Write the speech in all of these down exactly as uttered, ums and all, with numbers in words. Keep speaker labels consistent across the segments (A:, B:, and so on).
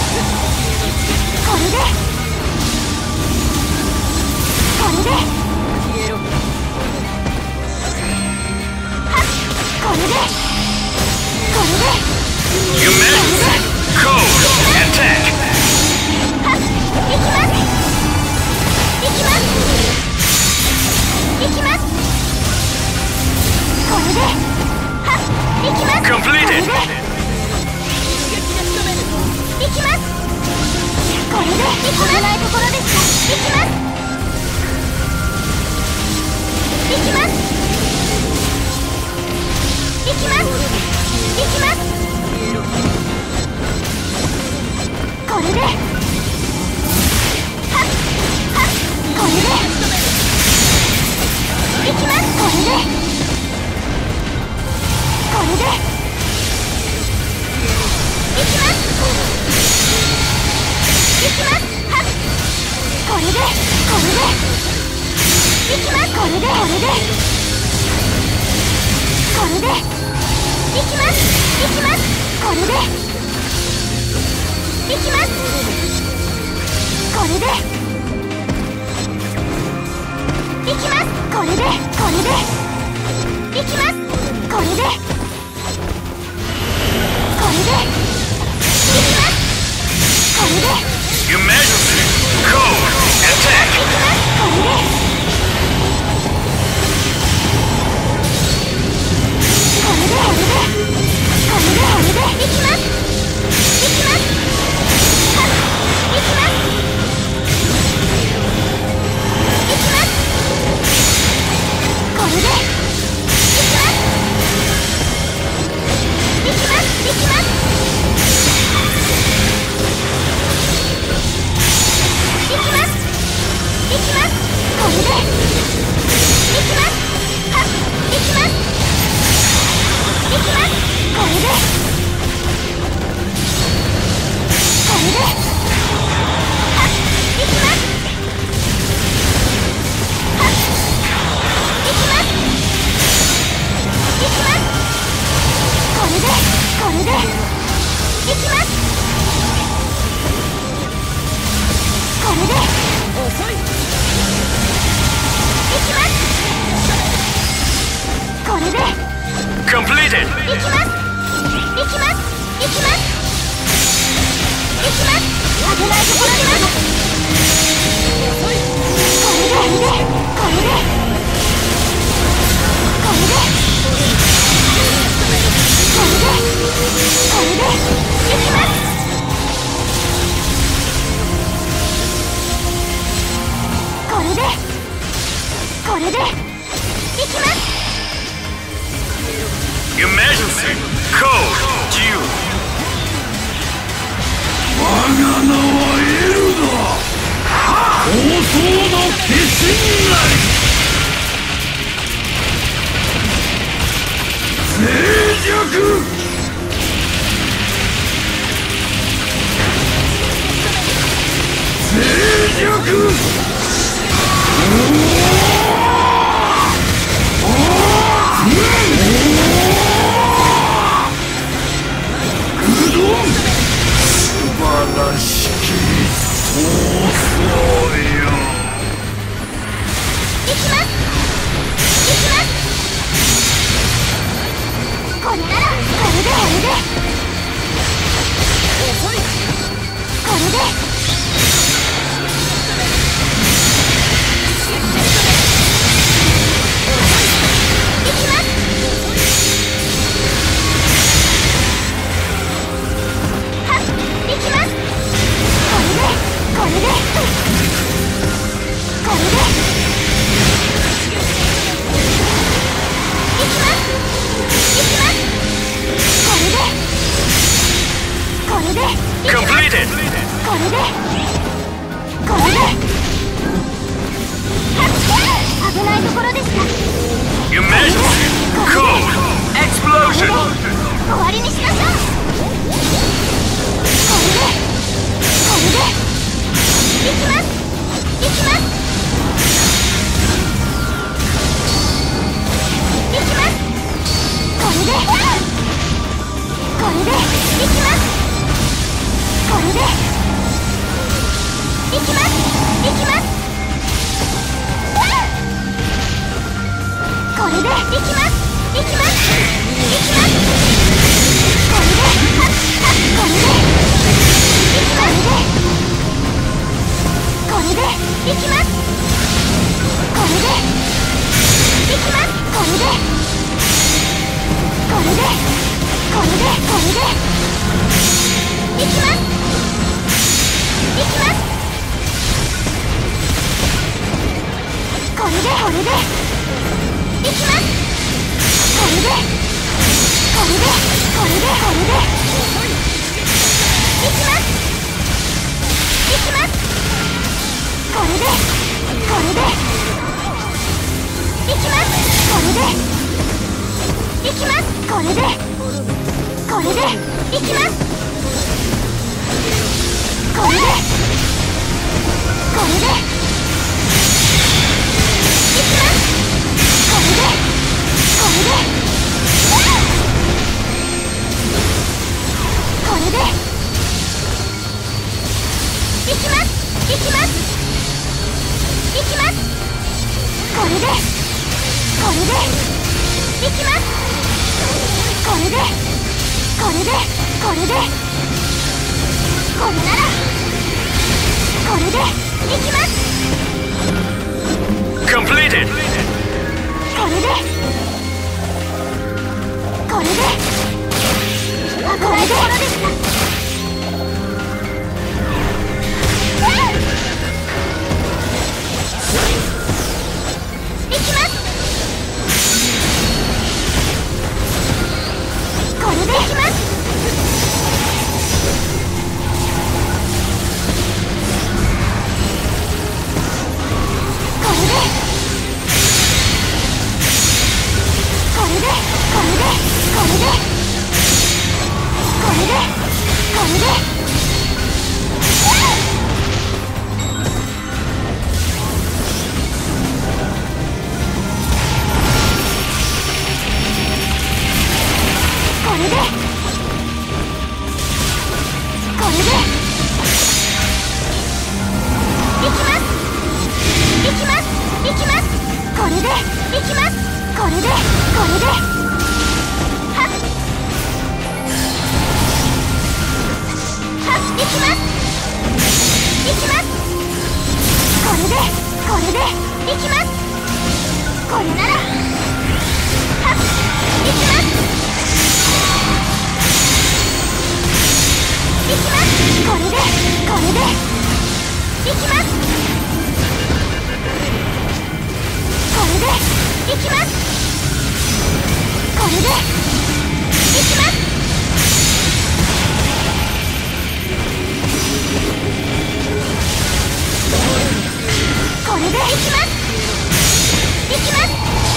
A: これでこれでこれでこれで
B: You missed! Code! Attack!
A: はっいきますいきますいきますこれではっいきます
B: Completed!
A: いきますこれでいかないところですかいきますいきますいきますいきますこれではっはっこれでいきますこれでこれでいきますいきますはっこれでこれでいきますこれでこれでこれでいきますいきますこれでいきますこれでいきますこれでこれでいきますこれでこれでいきますこれで
B: You missed! Code! Attack!
A: いきますこれでこれでこれでこれでこれでいきますいきますはっいきますいきますこれでいきますいきますいきますいきますいきますこれでいきますはっいきますいきますこれでこれではっいきますはっいきますいきますこれでこれでいきますこれで遅いいきますこれで
B: Completed!
A: いきますいきますいきますいきます危ないところにますこれでこれでこれでこれでこれでこれでいきますこれでこれでいきます
B: Emergency! Code! Due!
C: 我が名はエルだ放送の化身なり静寂静寂素晴らしき放送よ
A: いきますいきますこれならこれでこれで遅いこれでいきますはっいきますこれでこれでこれでいきますいきますこれでこれでいきます
B: Completed!
A: これでこれではっ危ないところでした
B: Emergency! Code! Explosion!
A: 終わりにしましょうこれでこれでいきますいきますいきますこれでこれでいきますここれでいきます、いきます。これでいきます、いきます、いきます。これではっはっこれでいきます。これでいきます。これでいきます。これでこれでこれでこれでいきます。いきます。これでこれでいきます。これでこれでこれでこれでいきます。いきます。これでこれでいきます。これでいきます。これでこれでいきます。これでこれでいきます。これでこれでこれでいきます。いきます。いきます。これでこれでいきます。これでこれでこれでこれならこれでいきます。
B: Completed!
A: これでこれでこれでいきます。これでいきます。これでこれでこれでこれでこれでこれでこれでこれでいきます。いきます。いきます。これでいきます。これでこれではっはっいきます。いきます。これでこれでいきます。これならはっいきます。いきます。これでこれでいきます。これでいきます。これでいきます。これでいきます。いきます。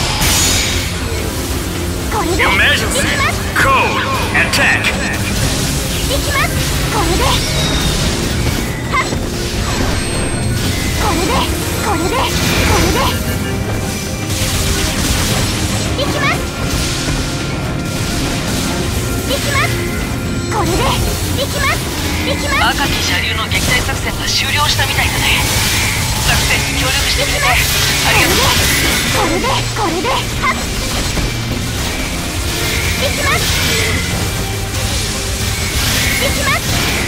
A: これでいきます。
B: Emergency! Code! Attack!
A: いきます。これではっこれでこれでこれでいきます。いきます。これでいきます。いきます。
D: 赤き車流の撃退作戦が終了したみたいだね。作戦に協力してくれてありがとう。
A: これでこれではっいきます。いきます。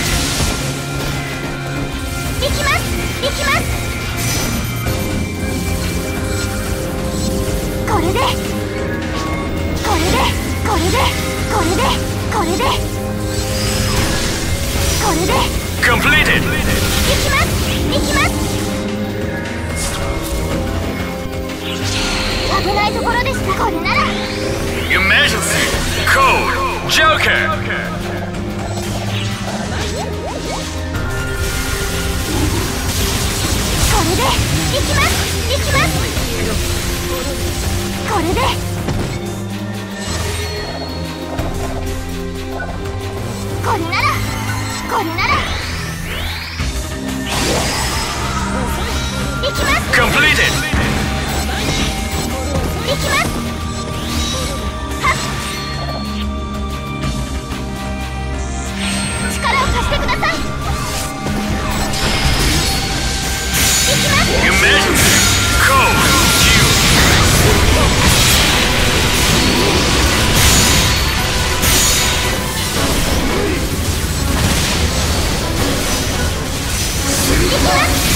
A: いきます。いきます。これでこれでこれでこれでこれでこれで
B: Completed!
A: いきます。いきます。危ないところでした。これなら
B: Emergency! Code! Joker!
A: これでいきます。いきます。これでこれならこれならいきます。
B: Completed!
A: いきます。はっ力を貸してください。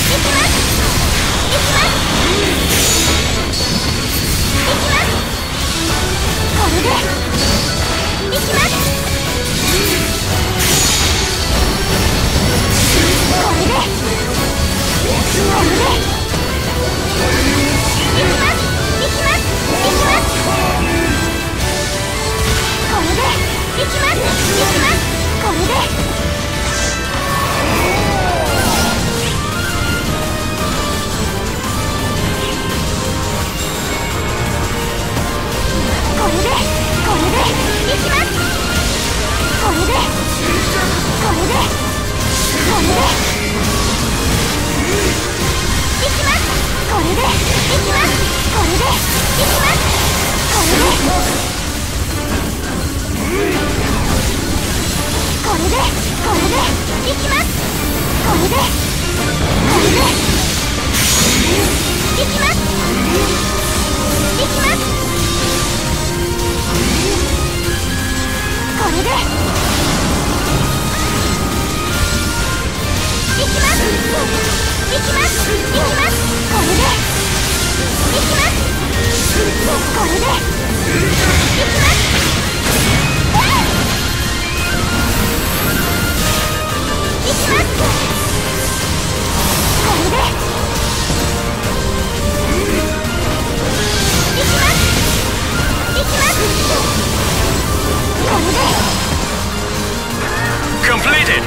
B: Completed.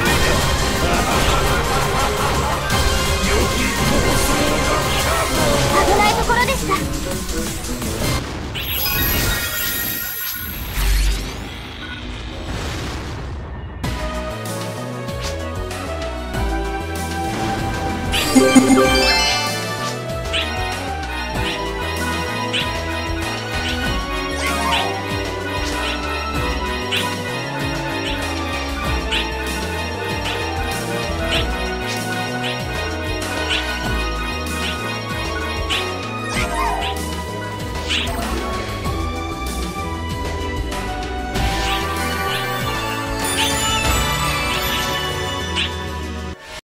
A: 危ないところでした。
C: you